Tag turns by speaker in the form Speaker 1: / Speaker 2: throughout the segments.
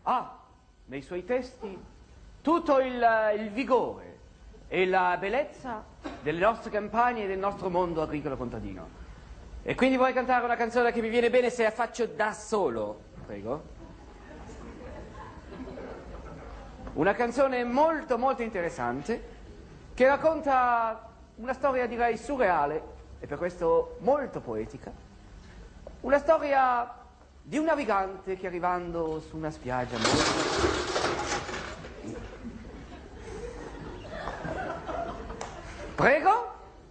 Speaker 1: ha nei suoi testi tutto il vigore e la bellezza delle nostre campagne e del nostro mondo agricolo contadino. E quindi vorrei cantare una canzone che mi viene bene se la faccio da solo, prego. Una canzone molto molto interessante che racconta una storia direi surreale e per questo molto poetica. Una storia di un navigante che arrivando su una spiaggia molto... Prego?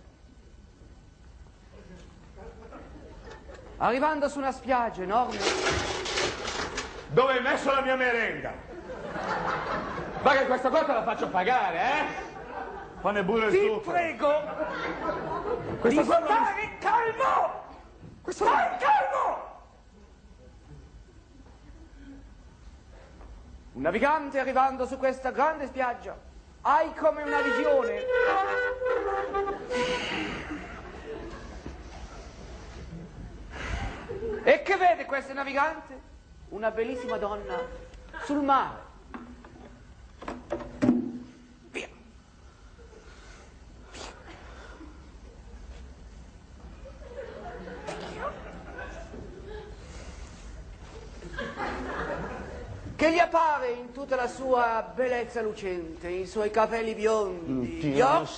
Speaker 1: Arrivando su una spiaggia enorme...
Speaker 2: Dove hai messo la mia merenda? Ma che questa qua te la faccio pagare, eh? Fanne pure il suo.
Speaker 1: Ti prego
Speaker 2: questa
Speaker 1: di
Speaker 2: qua
Speaker 1: stare calmo! Stai calmo! Un navigante arrivando su questa grande spiaggia hai come una visione. E che vede questo navigante? Una bellissima donna sul mare. Via. Che gli appare in tutta la sua bellezza lucente, i suoi capelli biondi, gli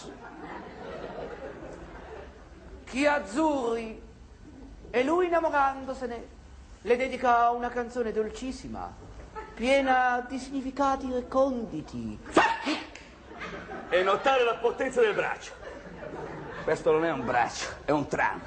Speaker 1: occhi azzurri, e lui innamorandosene le dedica una canzone dolcissima, piena di significati reconditi.
Speaker 2: E notare la potenza del braccio. Questo non è un braccio, è un tram.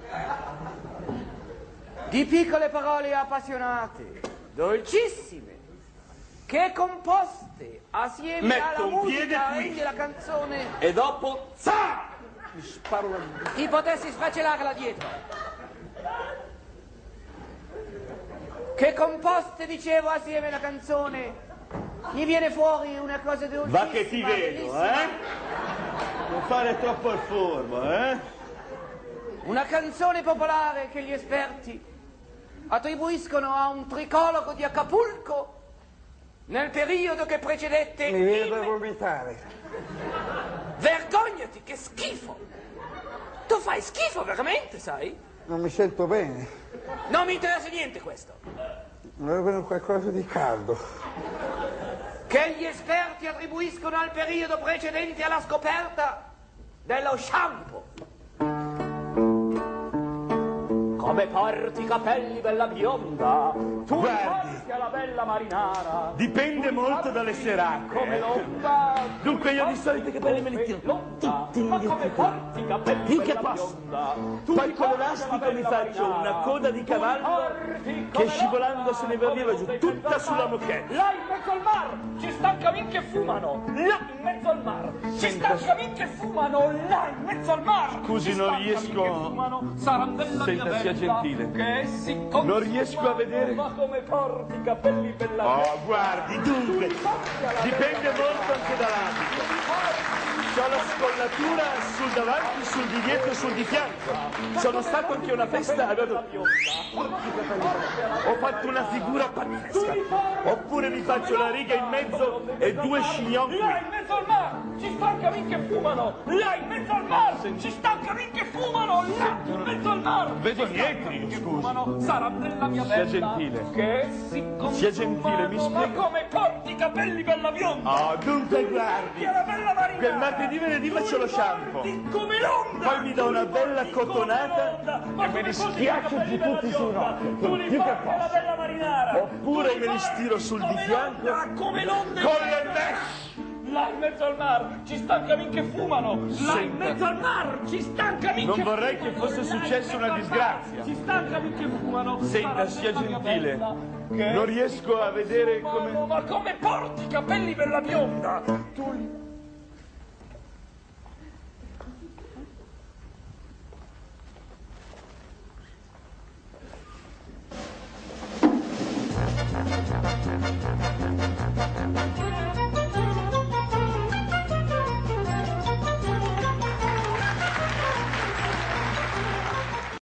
Speaker 1: Di piccole parole appassionate, dolcissime, che composte assieme
Speaker 2: Metto
Speaker 1: alla
Speaker 2: un piede
Speaker 1: musica
Speaker 2: qui.
Speaker 1: rende la canzone.
Speaker 2: E dopo, za! Mi sparo la...
Speaker 1: Chi potessi sfacellare là dietro. Che composte, dicevo, assieme la canzone, gli viene fuori una cosa dolcissima.
Speaker 2: Va che ti vedo,
Speaker 1: bellissima.
Speaker 2: Non fare troppo il furbo, eh?
Speaker 1: Una canzone popolare che gli esperti attribuiscono a un tricologo di Acapulco nel periodo che precedette...
Speaker 3: Mi viene da vomitare.
Speaker 1: Vergognati, che schifo! Tu fai schifo veramente, sai?
Speaker 3: Non mi sento bene.
Speaker 1: Non mi interessa niente questo.
Speaker 3: Avevo qualcosa di caldo.
Speaker 1: Che gli esperti attribuiscono al periodo precedente alla scoperta dello shampoo. Come porti i capelli, bella bionda, tu porti alla bella marinara.
Speaker 2: Dipende molto dalle serate.
Speaker 1: Come l'onda.
Speaker 2: Dunque io di solito i capelli me li tiro tutti
Speaker 1: Ma come porti i capelli,
Speaker 2: finché
Speaker 1: bella
Speaker 2: posso.
Speaker 1: bionda.
Speaker 2: Poi con l'elastico mi faccio una coda di cavallo che scivolando se ne vernieva giù tutta sulla moquette.
Speaker 1: Là in mezzo al mar ci sta camin che fumano. Là in mezzo al mar ci sta camin che fumano. Là in mezzo al mar.
Speaker 2: Scusi, non riesco. Senta, sia gentile.
Speaker 1: Che si
Speaker 2: Non riesco a vedere.
Speaker 1: Ma come porti i capelli, bella
Speaker 2: Oh, guardi, dunque, dipende molto anche dall'abito. C'ho la scollatura sul davanti, sul di dietro e sul di fianco. Sono stato anche a una festa, ho fatto una figura pazzesca. Oppure mi faccio la riga in mezzo e due chignon qui.
Speaker 1: Là in mezzo al mar ci sta camin che fumano. Là in mezzo al mar ci sta camin che fumano. Là in mezzo al mar
Speaker 2: Vedo niente io, scusi.
Speaker 1: sarà della mia
Speaker 2: Sia
Speaker 1: bella
Speaker 2: gentile.
Speaker 1: che si
Speaker 2: Sia gentile, mi
Speaker 1: Ma
Speaker 2: spiega.
Speaker 1: come porti i capelli, bella bionda?
Speaker 2: Oh, dunque guardi,
Speaker 1: La bella marinara.
Speaker 2: quel martedì venerdì faccio lo shampoo.
Speaker 1: Come l'onda.
Speaker 2: Poi mi do una bella cotonata e me li schiaccio giù tutti sul occhio.
Speaker 1: Tu li porti alla bella marinara.
Speaker 2: Oppure me li stiro sul di fianco
Speaker 1: Come l'onda.
Speaker 2: con le mesh.
Speaker 1: Là in mezzo al mar ci sta camin che fumano. Là in
Speaker 2: Senta.
Speaker 1: mezzo al mar ci sta camin
Speaker 2: Non
Speaker 1: che
Speaker 2: vorrei
Speaker 1: fumano.
Speaker 2: che fosse successa una disgrazia.
Speaker 1: Ci sta camin che fumano.
Speaker 2: Senta, sia gentile. Non riesco a vedere come...
Speaker 1: Ma come porti i capelli, bella bionda? Tu li...